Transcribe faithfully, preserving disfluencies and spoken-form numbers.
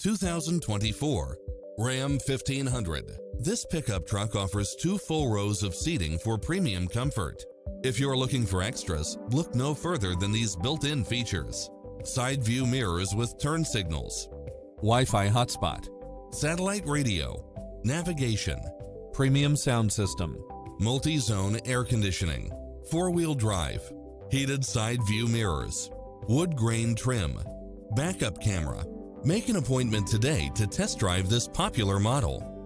two thousand twenty-four Ram fifteen hundred. This pickup truck offers two full rows of seating for premium comfort. If you're looking for extras, look no further than these built-in features. Side view mirrors with turn signals, Wi-Fi hotspot, satellite radio, navigation, premium sound system, multi-zone air conditioning, four-wheel drive, heated side view mirrors, wood grain trim, backup camera. Make an appointment today to test drive this popular model.